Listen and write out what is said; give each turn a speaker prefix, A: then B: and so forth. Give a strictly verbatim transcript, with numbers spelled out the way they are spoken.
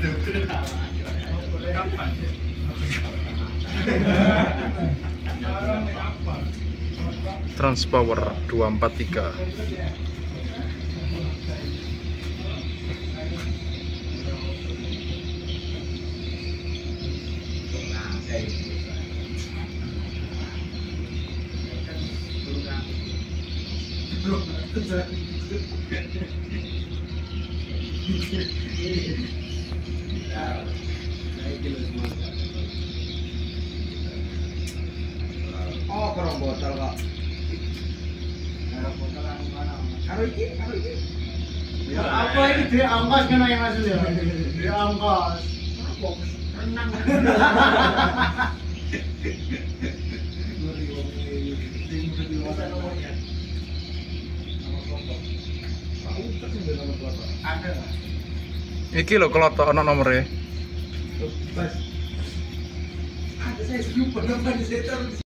A: Transpower dua empat tiga.
B: Oh, kerong botol kok. Kerong botol anu mana? Karo iki, karo iki. Ya apa ini dia angkos kena yang masuk ya? Dia angkos. Apa? Renang.
A: Iki lho kelotok ana nomere.
B: Ada saya senyum pada saya